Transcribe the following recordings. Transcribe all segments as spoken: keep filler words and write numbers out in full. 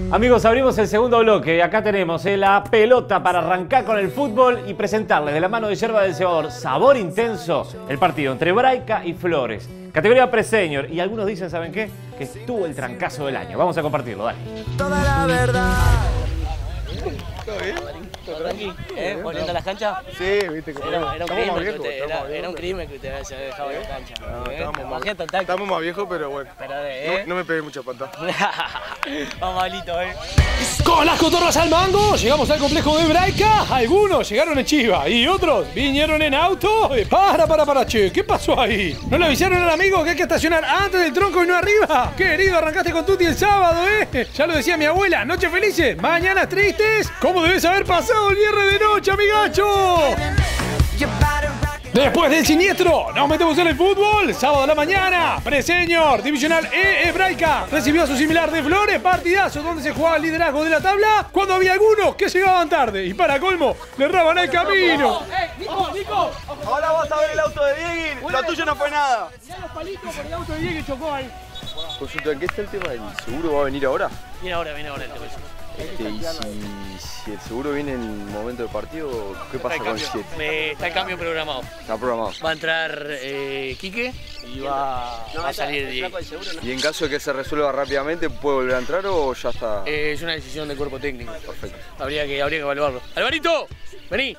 Amigos, abrimos el segundo bloque. Acá tenemos eh, la pelota para arrancar con el fútbol y presentarles de la mano de Yerba del Cebador, sabor intenso, el partido entre Braica y Flores. Categoría pre-senior. Y algunos dicen, ¿saben qué? Que estuvo el trancazo del año. Vamos a compartirlo, dale. Toda la verdad. ¿Todo bien? ¿Todo tranqui? ¿Eh? ¿Volviendo a las canchas? Sí, viste que era, era, un crimen que viejos, usted, era, viejos, era un crimen que usted haya dejado en cancha. No, ¿Eh? estamos, más, Estamos, estamos más viejos, pero bueno. Pero, ¿eh? no, no me pegué mucha patada. Vamos, Alito, ¿eh? Con las cotorras al mango, llegamos al complejo de Braica. Algunos llegaron en chiva y otros vinieron en auto. Para, para, para, che, ¿qué pasó ahí? ¿No le avisaron al amigo que hay que estacionar antes del tronco y no arriba? Querido, arrancaste con Tuti el sábado, ¿eh? Ya lo decía mi abuela, noches felices, mañanas tristes. ¿Cómo debes haber pasado el viernes de noche, amigacho? Después del siniestro, nos metemos en el fútbol. Sábado a la mañana, pre-senior, divisional E, E Braica recibió a su similar de Flores, partidazo donde se jugaba el liderazgo de la tabla, cuando había algunos que llegaban tarde y para colmo, le erraban el camino. ¡Eh, Nico, Nico! Ahora vas a ver el auto de Diego, lo tuyo no fue nada. Mirá los palitos por el auto de Diego que chocó ahí. Consulta, ¿en qué está el tema del seguro? ¿Va a venir ahora? Viene ahora, viene ahora el tema. Este, y si, si el seguro viene en el momento del partido, ¿qué pasa con el siete? Eh, está el cambio programado. Está programado. Va a entrar eh, Quique y va, va a salir Diego. ¿Y en caso de que se resuelva rápidamente, puede volver a entrar o ya está? Eh, es una decisión del cuerpo técnico. Perfecto. Habría que, habría que evaluarlo. ¡Alvarito! ¡Vení!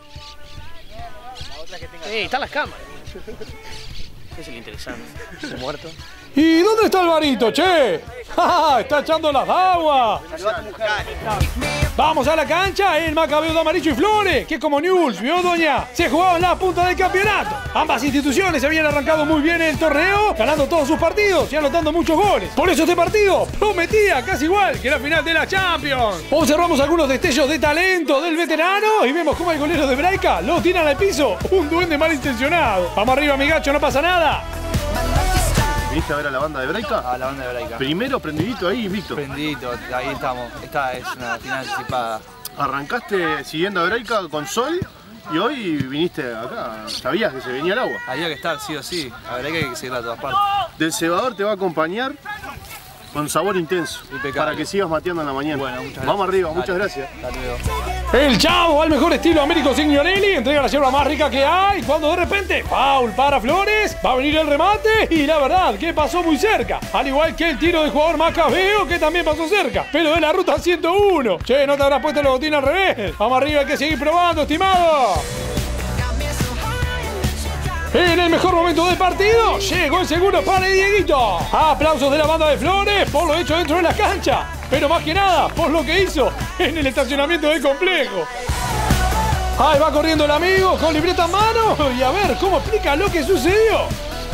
Eh, están las cámaras. Es el interesante. ¿Está muerto? ¿Y dónde está Alvarito, che? ¡Ja, está echando las aguas! Vamos a la cancha, el Macabeo de Amarillo y Flores, que como Newell's, vio doña, se jugaban la punta del campeonato. Ambas instituciones habían arrancado muy bien el torneo, ganando todos sus partidos y anotando muchos goles. Por eso este partido prometía casi igual que la final de la Champions. Observamos algunos destellos de talento del veterano y vemos cómo el golero de Braica lo tiran al piso, un duende malintencionado. Vamos arriba, amigacho, no pasa nada. ¿Viniste a ver a la banda de Braica? A la banda de Braica. Primero prendidito ahí, invicto. Prendidito, ahí estamos. Esta es una final anticipada. Arrancaste siguiendo a Braica con Sol y hoy viniste acá. Sabías que se venía el agua. Había que estar, sí o sí. A Braica hay que seguirla a todas partes. Del Cebador te va a acompañar con sabor intenso. Impecable. Para que sigas mateando en la mañana. Bueno, muchas gracias. Vamos arriba, Dale. muchas gracias. Hasta luego. El Chavo, al mejor estilo Américo Signorelli, entrega la yerba más rica que hay, cuando de repente, foul para Flores, va a venir el remate y la verdad que pasó muy cerca, al igual que el tiro del jugador Macabeo que también pasó cerca, pero de la ruta ciento uno. Che, no te habrás puesto el botín al revés. Vamos arriba, hay que seguir probando, estimado. En el mejor momento del partido, llegó el seguro para Dieguito. Aplausos de la banda de Flores por lo hecho dentro de la cancha, pero más que nada por lo que hizo en el estacionamiento del complejo. Ahí va corriendo el amigo con libreta en mano y a ver cómo explica lo que sucedió.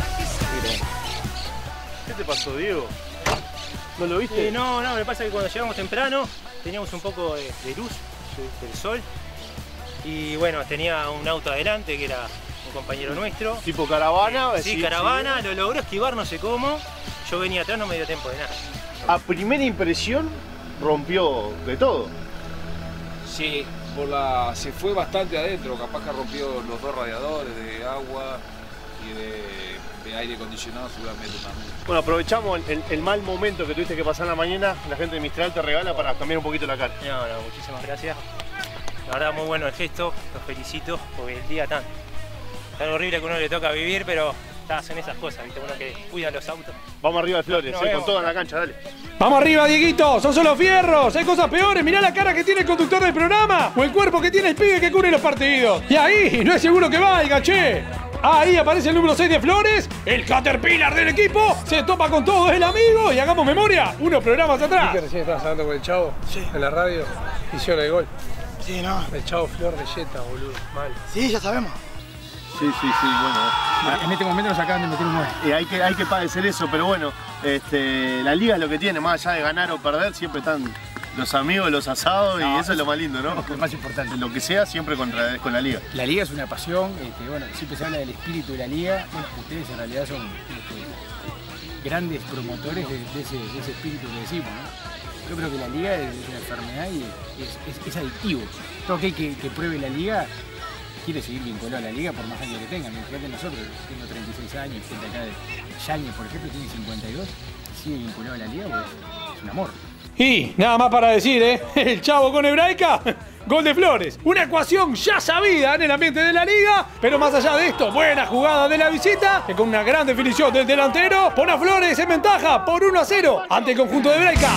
¿Qué te pasó, Diego? ¿No lo viste? Eh, no, no, me pasa que cuando llegamos temprano teníamos un poco de, de luz del sol y bueno, tenía un auto adelante que era un compañero nuestro. Tipo caravana. Sí, caravana, lo logró esquivar no sé cómo. Yo venía atrás, no me dio tiempo de nada. A primera impresión rompió de todo. Sí, por la, se fue bastante adentro, capaz que rompió los dos radiadores de agua y de, de aire acondicionado seguramente también. Bueno, aprovechamos el, el mal momento que tuviste que pasar en la mañana. La gente de Mistral te regala para cambiar un poquito la cara. No, no, muchísimas gracias. La verdad, muy bueno el gesto, los felicito, porque el día tan, tan horrible que uno le toca vivir, pero hacen esas cosas, ¿viste? Uno que cuida los autos. Vamos arriba de Flores, Nos eh, con vemos. todo en la cancha, dale. Vamos arriba, Dieguito, son solo fierros, hay cosas peores, mirá la cara que tiene el conductor del programa o el cuerpo que tiene el pibe que cubre los partidos. Y ahí, no es seguro que valga, che. Ahí aparece el número seis de Flores, el Caterpillar del equipo, se topa con todo el amigo y hagamos memoria, unos programas atrás. ¿Que recién estabas hablando con el Chavo? Sí. En la radio, hicieron el gol. Sí, no. El Chavo Flor de Jetta, boludo, mal. Sí, ya sabemos. Sí, sí, sí, bueno. En este momento nos acaban de meter un nueve. Eh, hay, que, hay que padecer eso, pero bueno, este, la liga es lo que tiene, más allá de ganar o perder, siempre están los amigos, los asados No, y eso es lo más lindo, ¿no? Lo más importante. Lo que sea, siempre contra, con la liga. La liga es una pasión, este, bueno, siempre se habla del espíritu de la liga. Bueno, ustedes en realidad son este, grandes promotores de, de, ese, de ese espíritu que decimos, ¿no? Yo creo que la liga es una enfermedad y es, es, es adictivo. Todo aquel que, que pruebe la liga quiere seguir vinculado a la liga por más años que tengan. Fíjate nosotros, tengo treinta y seis años, gente acá de Yañez, por ejemplo, tiene cincuenta y dos, sigue vinculado a la liga porque es un amor. Y nada más para decir, ¿eh? El Chavo con Hebraica, gol de Flores. Una ecuación ya sabida en el ambiente de la liga, pero más allá de esto, buena jugada de la visita, que con una gran definición del delantero, pone a Flores en ventaja por uno a cero ante el conjunto de Hebraica.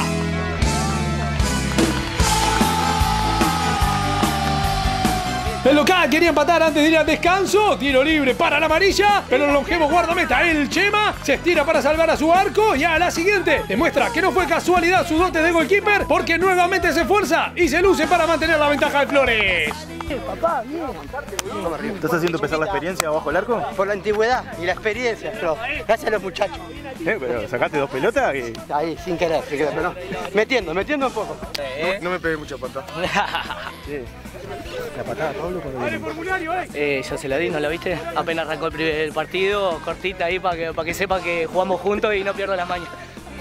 El local quería empatar antes de ir al descanso. Tiro libre para la amarilla, pero el longevo guardameta, el Chema, se estira para salvar a su arco y a la siguiente demuestra que no fue casualidad su dote de goalkeeper, porque nuevamente se esfuerza y se luce para mantener la ventaja de Flores. Papá, bien. ¿Estás haciendo pesar la experiencia bajo el arco? Por la antigüedad y la experiencia, pero gracias a los muchachos. Eh, pero sacaste dos pelotas y... Ahí, sin querer, sin querer, pero no. Metiendo, metiendo un poco. ¿Eh? No, no me pegué mucha patada. Sí. La patada, Pablo, cuando eh, ya se la di, ¿no la viste? Apenas arrancó el primer partido, cortita ahí para que, para que sepa que jugamos juntos y no pierdo las mañas.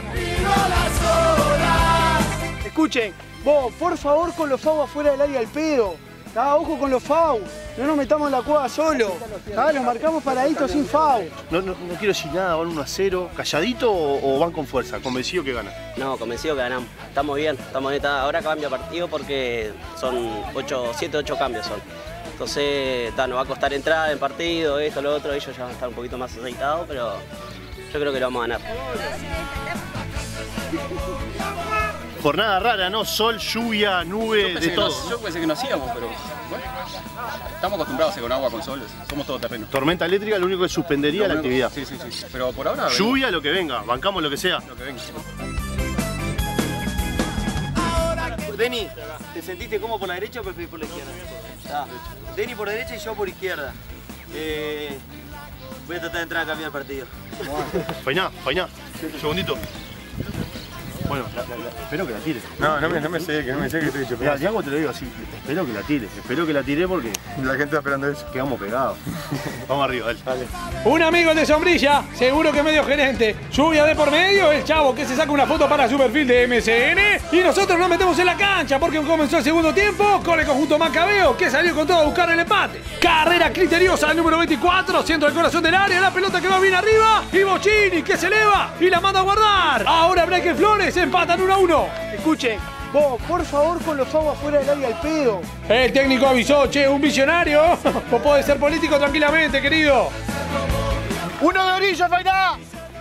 Escuchen, vos, por favor, con los fau afuera del área al pedo. Ah, ojo con los fau, no nos metamos en la cueva solo. Ah, los marcamos paraditos sin fau. No, no, no quiero decir nada, van uno a cero, calladito o, o van con fuerza, convencido que ganan. No, convencido que ganamos. Estamos bien, estamos bien. Ahora cambia partido porque son siete, ocho cambios son. Entonces, ta, nos va a costar entrar en partido, esto, lo otro. Ellos ya van a estar un poquito más aceitados, pero yo creo que lo vamos a ganar. Jornada rara, ¿no? Sol, lluvia, nube, de todo. No, yo pensé que no hacíamos, pero bueno, estamos acostumbrados a con agua, con sol, somos todoterreno. Tormenta eléctrica, lo único que suspendería la actividad. Sí, sí, sí, pero por ahora... Lluvia, vengo. Lo que venga, bancamos lo que sea. Lo que venga. Deni, ¿te sentiste cómodo por la derecha o preferís por la izquierda? Ah. Deni por derecha y yo por izquierda. Eh, voy a tratar de entrar a cambiar el partido. Fainá, Fainá, un segundito. Bueno, la, la, la, espero que la tire. No, no me, no me sé, que no me sé que estoy dicho. Mira, Diego te lo digo así, espero que la tire, espero que la tire porque la gente está esperando eso. Quedamos pegados. Vamos arriba, dale. dale. Un amigo de sombrilla, seguro que medio gerente. Lluvia de por medio, el Chavo que se saca una foto para su perfil de M C N. Y nosotros nos metemos en la cancha porque comenzó el segundo tiempo con el conjunto Macabeo que salió con todo a buscar el empate. Carrera criteriosa al número veinticuatro, centro del corazón del área, la pelota que va bien arriba. Y Bocini que se eleva y la manda a guardar. Ahora Breque Flores empatan uno a uno. Escuchen, vos, por favor, con los fau afuera del área al pedo. El técnico avisó, che, un visionario. Vos podés ser político tranquilamente, querido. ¡Uno de orillo, Fainá!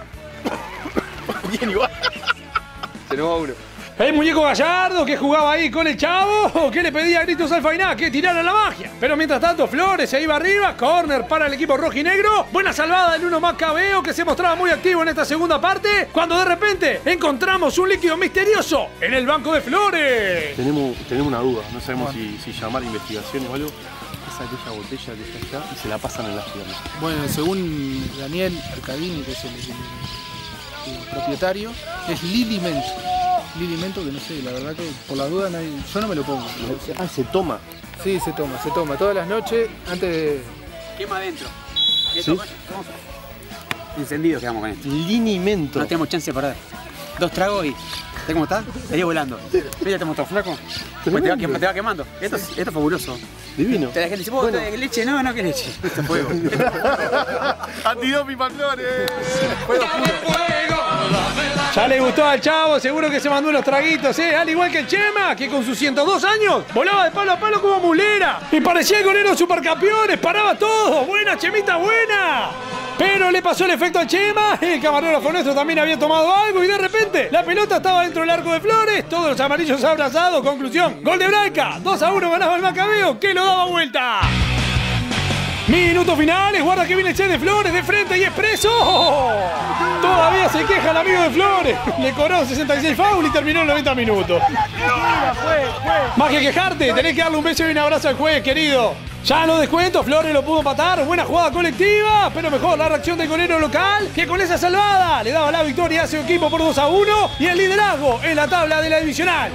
Bien igual. Se nos va uno. El muñeco Gallardo que jugaba ahí con el Chavo, que le pedía a gritos al Fainá que tirara la magia. Pero mientras tanto Flores se iba arriba, córner para el equipo rojinegro. Buena salvada del uno Macabeo que se mostraba muy activo en esta segunda parte, cuando de repente encontramos un líquido misterioso en el banco de Flores. Tenemos, tenemos una duda, no sabemos si, si llamar a investigaciones o algo. Es aquella botella que está allá y se la pasan en las piernas. Bueno, según Daniel Arcadini, que es el, el, el propietario, es Lilimento. Lilimento que no sé, la verdad que por la duda nadie, yo no me lo pongo. Ah, se toma. Sí, se toma, se toma. Todas las noches antes de... Quema adentro. ¿Sí? Encendidos quedamos con esto. Linimento. No tenemos chance de perder. Dos tragos y... ¿Sabes cómo está? Estaría volando. ¿Ves? Ya estamos todos flacos. Pues te, va, te va quemando. Esto, esto es fabuloso. Divino. Te la gente dice, ¿vos bueno. leche? No, no, que leche. Esto es fuego. Antidoping para Flores. Fuego puro. Ya le gustó al Chavo, seguro que se mandó unos traguitos, ¿eh? Al igual que el Chema, que con sus ciento dos años volaba de palo a palo como mulera. Y parecía el golero supercampeones, paraba todo. Buena, Chemita, buena. Pero le pasó el efecto al Chema, el camarógrafo nuestro también había tomado algo y de repente la pelota estaba dentro del arco de Flores, todos los amarillos abrazados, conclusión, gol de Hebraica, dos a uno ganaba el Macabeo, que lo daba vuelta. Minutos finales, guarda que viene el Che de Flores de frente y expreso. Todavía se queja el amigo de Flores. Le cobró sesenta y seis foul y terminó en noventa minutos. Más que quejarte, tenés que darle un beso y un abrazo al juez, querido. Ya en los descuentos, Flores lo pudo empatar. Buena jugada colectiva, pero mejor la reacción del golero local, que con esa salvada le daba la victoria a su equipo por dos a uno y el liderazgo en la tabla de la divisional.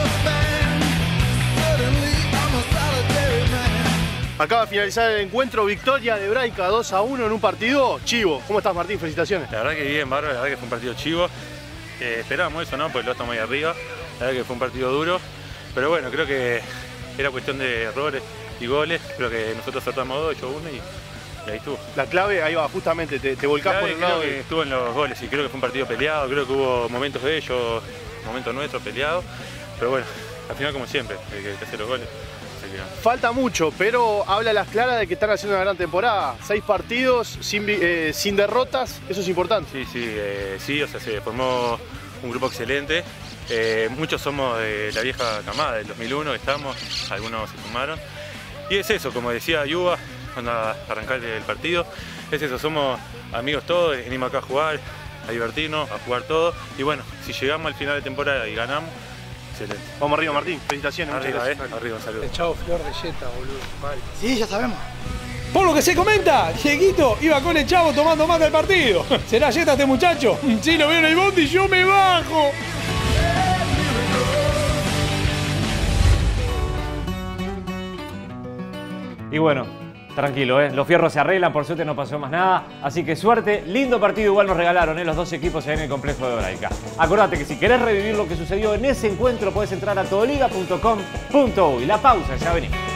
Acaba de finalizar el encuentro, victoria de Hebraica dos a uno en un partido chivo. ¿Cómo estás, Martín? Felicitaciones. La verdad que bien, bárbaro, la verdad que fue un partido chivo. Eh, esperábamos eso, ¿no? Porque lo estamos ahí arriba. La verdad que fue un partido duro. Pero bueno, creo que era cuestión de errores y goles. Creo que nosotros acertamos dos, ocho uno y, y ahí estuvo. La clave, ahí va, justamente, te, te volcás por el lado. Creo que de... estuvo en los goles y creo que fue un partido peleado. Creo que hubo momentos de ellos momento nuestro, peleado, pero bueno, al final como siempre, el que hace los goles. Falta mucho, pero habla a las claras de que están haciendo una gran temporada. Seis partidos sin, eh, sin derrotas, eso es importante. Sí, sí, eh, sí, o sea, se formó un grupo excelente. Eh, muchos somos de la vieja camada, del dos mil uno que estamos, algunos se sumaron. Y es eso, como decía Yuba, cuando arrancar el partido, es eso, somos amigos todos, venimos acá a jugar, a divertirnos, a jugar todo. Y bueno, si llegamos al final de temporada y ganamos, excelente. Vamos arriba, Martín. Felicitaciones. Arriba, eh. Arriba, saludos. Chao, Flor de Yeta, boludo. Vale. Sí, ya sabemos. Por lo que se comenta, Dieguito iba con el Chavo tomando mate al partido. ¿Será Yeta este muchacho? Sí, lo veo en el bondi y yo me bajo. Y bueno, tranquilo, ¿eh? Los fierros se arreglan, por suerte no pasó más nada. Así que suerte, lindo partido igual nos regalaron, ¿eh? Los dos equipos en el complejo de Hebraica. Acordate que si querés revivir lo que sucedió en ese encuentro, podés entrar a todoliga punto com punto uy. La pausa, ya venimos.